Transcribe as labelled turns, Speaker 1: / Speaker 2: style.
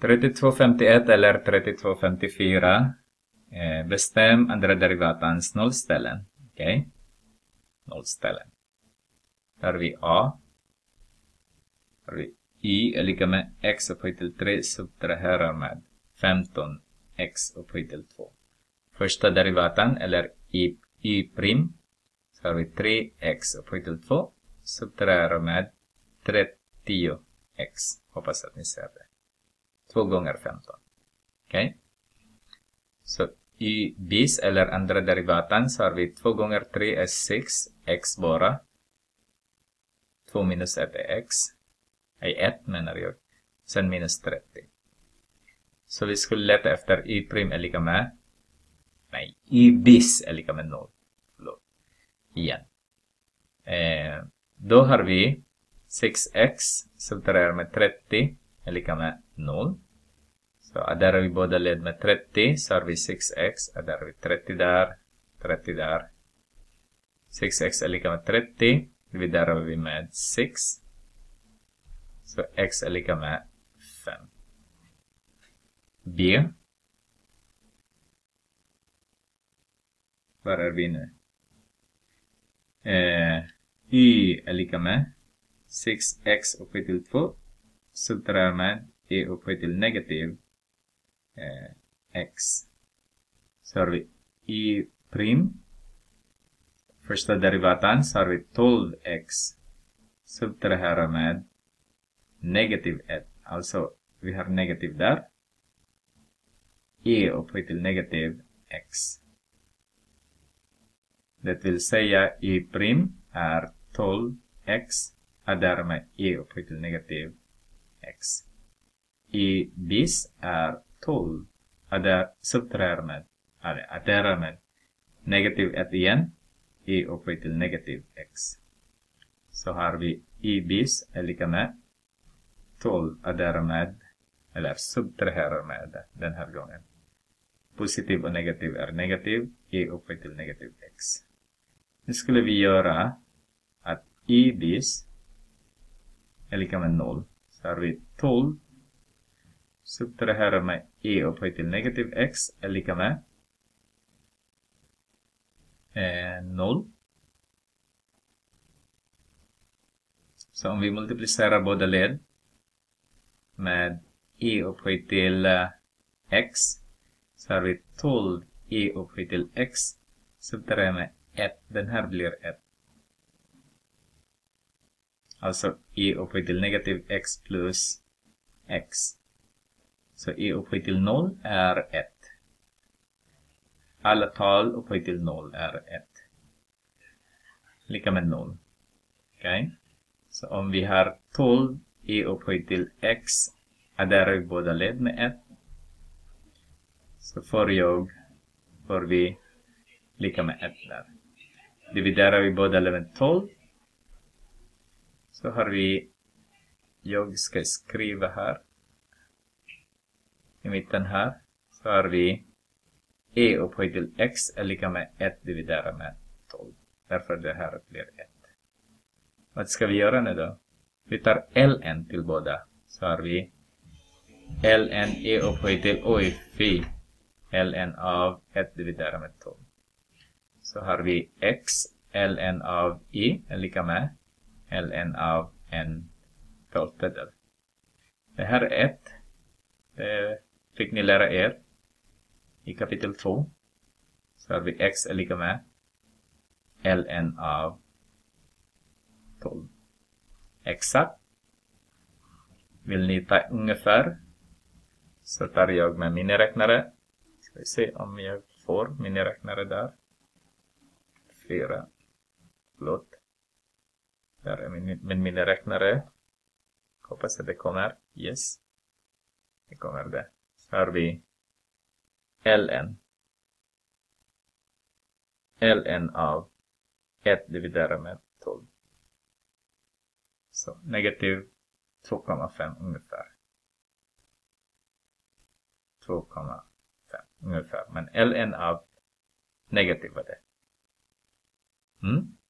Speaker 1: 3251 eller 3254. Bestäm andra derivatans nollställen. Okej. Nollställen. Där har vi A. Där har vi Y är lika med x upphöjt till 3 subtraherar med 15x upphöjt till 2. Första derivatan eller y prim. Så har vi 3x upphöjt till 2 subtraherar med 30x. Hoppas att ni ser det. 2 gånger 15. Okej. Så y bis eller andra derivatan så har vi 2 gånger 3 är 6. X bara. 2 minus 1 är x. Nej, 1 menar jag. Sen minus 30. Så vi skulle leta efter y prim är lika med. Nej, y bis är lika med 0. Förlåt. Igen. Då har vi 6x subtraherar med 30 är lika med 0. Så adderar vi båda led med 30 så har vi 6x. Adderar vi 30 där. 30 där. 6x är lika med 30. Dividerar vi med 6. Så x är lika med 5. B. Var är vi nu? Y är lika med 6x upphöjt till 2. Subtraherar med e upphöjt till negativ x. Så har vi y prim. Första derivatan så har vi 12x. Subtraherar med negativ 1. Alltså vi har negativ där. E upphöjt till negativ x. Det vill säga y prim är 12x. Adderar med e upphöjt till negativ x. Y bis är 12. Adderar med negativ 1 igen. E upphöjt till negativ x. Så har vi y bis är lika med 12 adderar med, eller subtraherar med den här gången. Positiv och negativ är negativ. E upphöjt till negativ x. Nu skulle vi göra att y bis är lika med 0. Så har vi 12 subtraherar med e upphöjt till negativ x är lika med 0. Så om vi multiplicerar båda led med e upphöjt till x så har vi 12 e upphöjt till x subtraherar med 1. Den här blir 1. Alltså e upphöjt till negativ x plus x. Så e upphöjt till 0 är 1. Alla tal upphöjt till 0 är 1. Lika med 0. Okej. Så om vi har 12 e upphöjt till x adderar vi båda led med 1. Så får vi lika med 1 där. Dividerar vi båda led med 12. Så har vi, jag ska skriva här. I mitten här. Så har vi e upphöjt till x är lika med 1 dividerat med 12. Därför det här blir 1. Vad ska vi göra nu då? Vi tar ln till båda. Så har vi ln e upphöjt till ln av 1 dividerat med 12. Så har vi x ln av y är lika med ln av en 12-del. Det här är 1. Det fick ni lära er i kapitel 2. Så har vi x är lika med ln av 12. Exakt. Vill ni ta ungefär så tar jag med miniräknare. Ska vi se om jag får miniräknare där. 4. Förlåt. Där är min miniräknare. Hoppas att det kommer. Yes. Det kommer det. Så har vi ln. ln av 1 dividerat med 12. Så negativ 2,5 ungefär. 2,5 ungefär. Men ln av negativ var det.